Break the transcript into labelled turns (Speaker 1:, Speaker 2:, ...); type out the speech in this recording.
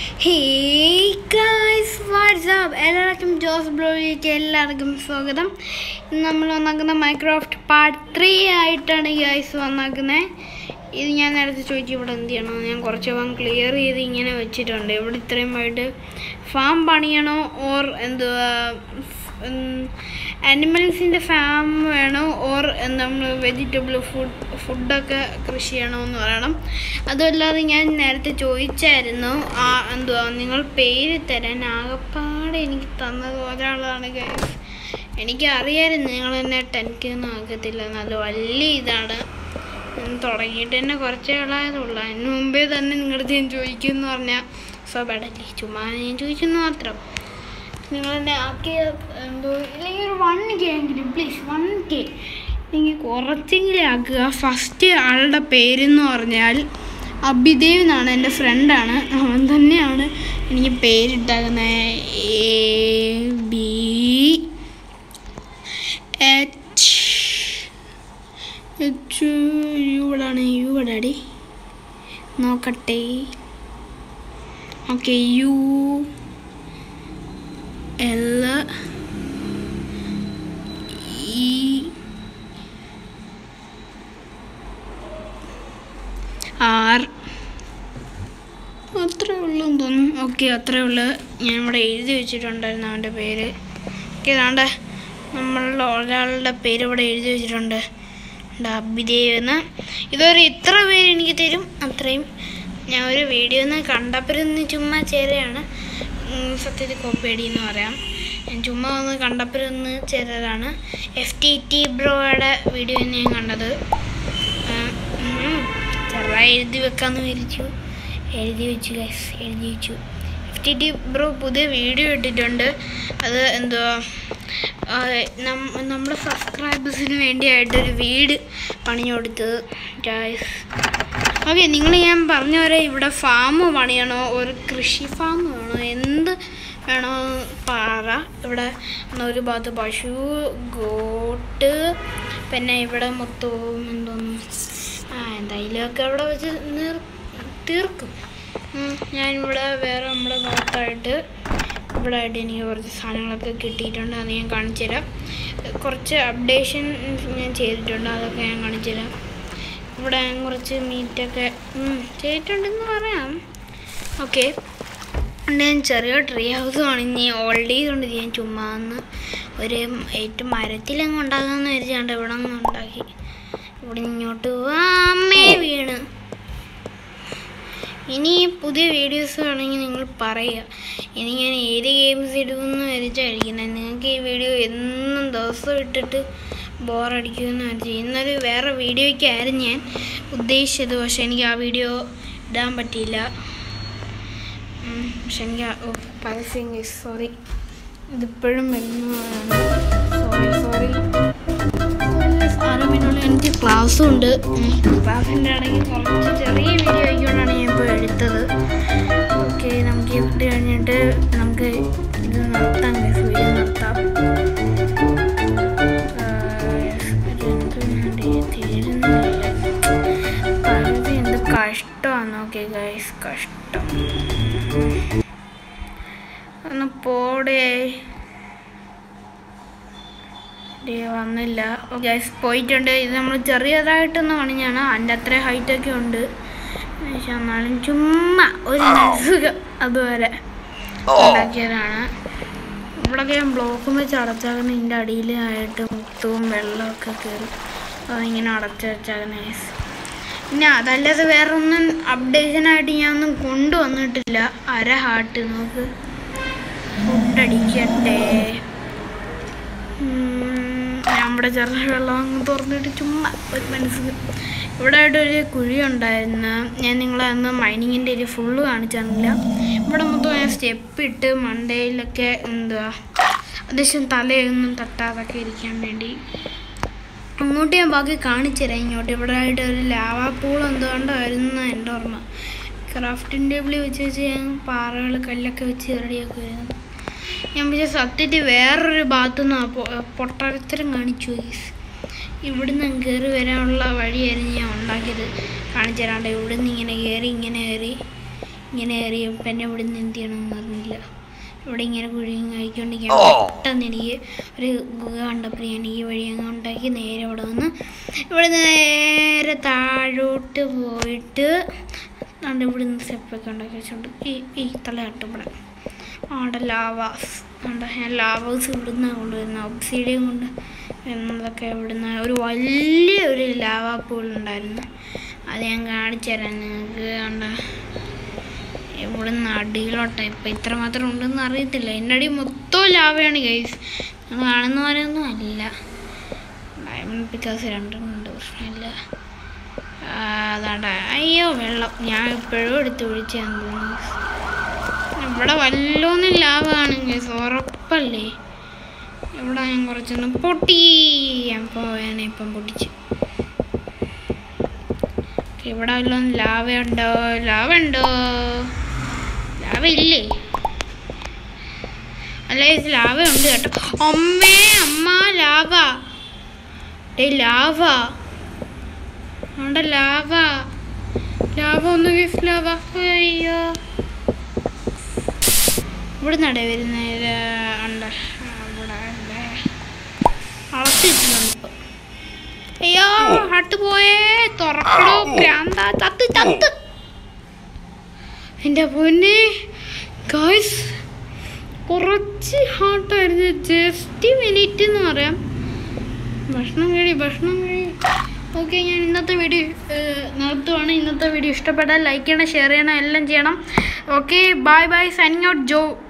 Speaker 1: Hey guys, what's up? എല്ലാവർക്കും ജോസ് ബ്ലോഗിലേക്ക് എല്ലാവർക്കും സ്വാഗതം. ഇന്ന് നമ്മൾ വന്നാക്കുന്ന മൈൻക്രാഫ്റ്റ് പാർട്ട് 3 ആയിട്ടാണ് ഗൈസ് വന്നാക്കുന്നത്. ഇത് ഞാൻ നേരത്തെ ചോദിച്ചു ഇവിടെ എന്ത് ചെയ്യണം. ഞാൻ കുറച്ച് ഭാഗം ക്ലിയർ ചെയ്ത് ഇങ്ങനെ വെച്ചിട്ടുണ്ട്. ഇവിടെ ഇത്രയുമായിട്ട് ഫാം പണിയണോ ഓർ എന്തുവാ ആനിമൽസിൻ്റെ ഫാം വേണോ ഓർ നമ്മൾ വെജിറ്റബിൾ ഫുഡൊക്കെ കൃഷി ചെയ്യണമെന്ന് പറയണം. അതുമല്ലാതെ ഞാൻ നേരത്തെ ചോദിച്ചായിരുന്നു എന്തുവാ നിങ്ങൾ പേര് തരാൻ. ആകപ്പാടെ എനിക്ക് തന്നത് ഒരാളാണ് ഗൈസ്. എനിക്കറിയാമായിരുന്നു നിങ്ങൾ എന്നെ 10K ഒന്നും ആക്കത്തില്ല. നല്ല വലിയ ഇതാണ്. തുടങ്ങിയിട്ട് തന്നെ കുറച്ചേ ആളായതുള്ളൂ. അതിന് മുമ്പേ തന്നെ നിങ്ങളുടെ ഞാൻ ചോദിക്കുമെന്ന് പറഞ്ഞാൽ സ്വബടല്ലേ, ചുമ്മാ ഞാൻ ചോദിച്ചെന്ന് മാത്രം. നിങ്ങളെന്നെ ആക്കിയ എന്തോ ഇല്ലെങ്കിൽ ഒരു 1K എങ്കിലും പ്ലീസ് 1K നിങ്ങൾ കുറച്ചെങ്കിലും ആക്കുക. ഫസ്റ്റ് ആളുടെ പേരെന്ന് പറഞ്ഞാൽ അഭിദേവ് എന്നാണ്, എൻ്റെ ഫ്രണ്ടാണ്. അവൻ തന്നെയാണ് എനിക്ക് പേരിട്ടാക്കുന്നത്. ഇവിടാണ് ഇവിടാടി നോക്കട്ടെ. ഓക്കെ, ULE R അത്രേ ഉള്ളൂ തോന്നുന്നു. ഓക്കെ, അത്രേ ഉള്ളൂ. ഞാൻ ഇവിടെ എഴുതി വെച്ചിട്ടുണ്ടായിരുന്നു അവൻ്റെ പേര്. ഓക്കെ, അതാണ്ട് നമ്മളുടെ ഒരാളുടെ പേര് ഇവിടെ എഴുതി വെച്ചിട്ടുണ്ട്, അഭിദേവ് എന്ന്. ഇതൊരു ഇത്ര പേര് എനിക്ക് തരും അത്രയും. ഞാൻ ഒരു വീഡിയോ ഒന്ന് കണ്ടപ്പോഴൊന്ന് ചുമ്മാ ചേരുകയാണ്. സത്യത്തിൽ കോപ്പേടി എന്ന് പറയാം. ഞാൻ ചുമ്മാ ഒന്ന് കണ്ടപ്പോഴൊന്ന് ചേരലാണ്. FTT ബ്രോയുടെ വീഡിയോ തന്നെ ഞാൻ കണ്ടത്. ചെറുതായി എഴുതി വെക്കാമെന്ന് വിചാരിച്ചു. എഴുതി വെച്ചു. FTT ബ്രോ പുതിയ വീഡിയോ ഇട്ടിട്ടുണ്ട്. അത് എന്തുവാ നമ്മുടെ സബ്സ്ക്രൈബേഴ്സിന് വേണ്ടിയായിട്ടൊരു വീട് പണിഞ്ഞു കൊടുത്തത് ഗൈസ്. ഓക്കെ, നിങ്ങൾ ഞാൻ പറഞ്ഞ പോലെ ഇവിടെ ഫാം പണിയണോ ഒരു കൃഷി ഫാം വേണോ എന്ത് വേണോ പറ. ഇവിടെ ഒരു ഭാഗത്ത് പശു, ഗോട്ട്, പിന്നെ ഇവിടെ മൊത്തവും എന്തോന്നു എന്തായാലുമൊക്കെ അവിടെ വെച്ച് തീർക്കും. ഞാനിവിടെ വേറെ നമ്മുടെ ഭാഗത്തായിട്ട് ഇവിടെ ആയിട്ട് എനിക്ക് കുറച്ച് സാധനങ്ങളൊക്കെ കിട്ടിയിട്ടുണ്ട്. അത് ഞാൻ കാണിച്ചു തരാം. കുറച്ച് അപ്ഡേഷൻ ഞാൻ ചെയ്തിട്ടുണ്ട്, അതൊക്കെ ഞാൻ കാണിച്ചു തരാം. ഇവിടെ ഞാൻ കുറച്ച് മീറ്റൊക്കെ ചെയ്തിട്ടുണ്ടെന്ന് പറയാം. ഓക്കെ, ഞാൻ ചെറിയ ട്രീ ഹൗസ് പണിഞ്ഞ് ഓൾഡ് ചെയ്തുകൊണ്ട് ഞാൻ ചുമ്മാ ഒരു ഏറ്റവും മരത്തിലങ്ങ് ഉണ്ടാകാമെന്ന് വിചാരിച്ചാണ്ട് ഇവിടെ നിന്ന് ഉണ്ടാക്കി. ഇവിടെ ഇങ്ങോട്ട് അമ്മേ വീണ്. ഇനി പുതിയ വീഡിയോസ് വേണമെങ്കിൽ നിങ്ങൾ പറയുക. ഇനി ഞാൻ ഏത് ഗെയിംസ് ഇടുമെന്ന് വിചാരിക്കുന്നത്. നിങ്ങൾക്ക് ഈ വീഡിയോ എന്നും ദിവസം ഇട്ടിട്ട് ബോറടിക്കുമെന്ന് വിചാരിച്ചു. ഇന്നൊരു വേറെ വീഡിയോയ്ക്കായിരുന്നു ഞാൻ ഉദ്ദേശിച്ചത്. പക്ഷെ എനിക്ക് ആ വീഡിയോ ഇടാൻ പറ്റിയില്ല. പക്ഷെ എനിക്ക് പരസ്യം സോറി, ഇതിപ്പോഴും വരുന്നതാണ്. സോറി 6 മിനിറ്റുള്ളിൽ എനിക്ക് ക്ലാസ്സും ഉണ്ട്. ക്ലാസ്സിൻ്റെ ഇടയ്ക്ക് കുറച്ച് ചെറിയ വീഡിയോ ആയിക്കൊണ്ടാണ് ഞാൻ ഇപ്പോൾ എടുത്തത്. ഓക്കെ, നമുക്ക് ഇത് കഴിഞ്ഞിട്ട് നമുക്ക് ഇത് നിർത്താം. വീഡിയോ നിർത്താം. എന്ത് കഷ്ടമാണ്. ഓക്കെ ഗൈസ്, കഷ്ടം ഒന്ന് പോടേ വന്നില്ല. ഗൈസ് പോയിട്ടുണ്ട്. ഇത് നമ്മൾ ചെറിയതായിട്ടൊന്ന് പണിഞ്ഞാണ്. അതിൻ്റെ അത്ര ഹൈറ്റൊക്കെ ഉണ്ട്. പക്ഷെ എന്നാലും ചുമ്മാ ഒരു സുഖം അതുവരെ ഉണ്ടാക്കിയതാണ്. ഇവിടെയൊക്കെ ഞാൻ ബ്ലോക്കും വെച്ച് അടച്ചാകുന്ന ഇതിൻ്റെ അടിയിലായിട്ട് മുത്തവും വെള്ളമൊക്കെ കയറി അതിങ്ങനെ അടച്ചു വെച്ചാകുന്ന. പിന്നെ അതല്ലാതെ വേറെ ഒന്നും അപ്ഡേഷനായിട്ട് ഞാനൊന്നും കൊണ്ടുവന്നിട്ടില്ല. അര ഹാർട്ട് നോക്ക് ഫുഡടിക്കട്ടെ. നമ്മുടെ ചെറിയ വെള്ളം അങ്ങ് തുറന്നിട്ട് ചുമ്മാ ഒരു മനസ്സിന്. ഇവിടെ ആയിട്ടൊരു കുഴി ഉണ്ടായിരുന്നു. ഞാൻ നിങ്ങളെ അന്ന് മൈനിങ്ങിൻ്റെ ഒരു ഫുള്ള് കാണിച്ചില്ല. ഇവിടെ മൊത്തം ഞാൻ സ്റ്റെപ്പ് ഇട്ട് മണ്ടയിലൊക്കെ എന്തുവാ അത്യാവശ്യം തലയൊന്നും തട്ടാതൊക്കെ ഇരിക്കാൻ വേണ്ടി അങ്ങോട്ട് ഞാൻ ബാക്കി കാണിച്ചു തരാം. ഇങ്ങോട്ട് ഇവിടെ ആയിട്ട് ഒരു ലാവാ പൂൾ എന്തുകൊണ്ടായിരുന്നു എൻ്റെ ഓർമ്മ. ക്രാഫ്റ്റിംഗ് ടേബിളിൽ വെച്ച് ഞാൻ പാറകൾ കല്ലൊക്കെ വെച്ച് റെഡിയാക്കുമായിരുന്നു. ഞാൻ പക്ഷേ സത്യത്തിൽ വേറൊരു ഭാഗത്തുനിന്ന് പൊട്ടത്തരം കാണിച്ചു. ഇവിടുന്ന് കയറി വരാനുള്ള വഴിയായിരുന്നു ഞാൻ ഉണ്ടാക്കിയത്. കാണിച്ചു തരാണ്ട്. ഇവിടുന്ന് ഇങ്ങനെ കയറി ഇങ്ങനെ കയറിയപ്പോൾ എന്നെ ഇവിടെ നിന്ന് എന്ത് ചെയ്യണമെന്ന് അറിഞ്ഞില്ല. ഇവിടെ ഇങ്ങനെ കുഴിയും കഴിക്കൊണ്ടിരിക്കാൻ പെട്ടെന്ന് എനിക്ക് ഒരു ഗുഹ കണ്ടപ്പോൾ ഞാൻ ഈ വഴി അങ്ങ് ഉണ്ടാക്കി നേരെ ഇവിടെ വന്ന് ഇവിടെ നേരെ താഴോട്ട് പോയിട്ട് ഇവിടെ നിന്ന് സ്റ്റെപ്പൊക്കെ ഉണ്ടാക്കി വെച്ചുകൊണ്ട് ഈ തലയാട്ടും ഇവിടെ അവിടെ ലാവാസ് ഉണ്ട്. ഞാൻ ലാവാസ് ഇവിടുന്ന് കൊണ്ടുവരുന്ന ഒബ്സിഡിയം കൊണ്ട് എന്നതൊക്കെ ഇവിടുന്ന് ഒരു വലിയൊരു ലാവാ പൂളുണ്ടായിരുന്നു. അത് ഞാൻ കാണിച്ചു തരാം നിങ്ങൾക്ക്. കണ്ട ഇവിടുന്ന് അടിയിലോട്ടെ ഇപ്പം ഇത്ര മാത്രം ഉണ്ടെന്ന് അറിയത്തില്ല. എൻ്റെ അടി മൊത്തം ലാവയാണ് ഗൈസ്. നിങ്ങൾ കാണുന്ന പോലെയൊന്നും അല്ല. ഡയമണ്ട് പിക്കാസ് രണ്ടെണ്ണമുണ്ട്, പ്രശ്നമില്ല. അതാണ്ട അയ്യോ വെള്ളം ഞാൻ ഇപ്പോഴും എടുത്ത് ഒഴിച്ചാന്ന് തോന്നുന്നു. ഇവിടെ വല്ലോന്നും ലാവാണ് ഗൈസ്, ഉറപ്പല്ലേ. ഇവിടെ ഞാൻ കുറച്ചൊന്ന് പൊട്ടി പോയാനെ ഇപ്പം പൊട്ടിച്ചു. ഇവിടെ വല്ലതും ലാവയുണ്ടോ? ലാവുണ്ടോ? ലാവ ഇല്ലേ? അല്ല ലാവ ഉണ്ട് കേട്ടോ. അമ്മേ അമ്മ ലാവ ലാവ അവിടെ ലാവ ലാവ ഒന്ന് ഗൈസ് ലാവ. അയ്യോ ഇവിടെ നട വരുന്ന ഉണ്ട് ഇവിടെ അളത്തിട്ടുണ്ട് ഇപ്പം. അയ്യോ ഹട്ട് പോയേ തുറക്കടോ പ്രാന്താ ചത്ത് ചത്ത്. എൻ്റെ പൊന്നെ ഗൈസ് കുറച്ച് ഹാർട്ടായിരുന്നു, ജസ്റ്റ് മിനിറ്റ് എന്ന് പറയാം. ഭക്ഷണം കഴി. ഓക്കെ ഞാൻ ഇന്നത്തെ വീഡിയോ നിർത്തുവാണ്. ഇന്നത്തെ വീഡിയോ ഇഷ്ടപ്പെട്ടാൽ ലൈക്ക് ചെയ്യണം, ഷെയർ ചെയ്യണം, എല്ലാം ചെയ്യണം. Okay bye bye, signing out ജോ.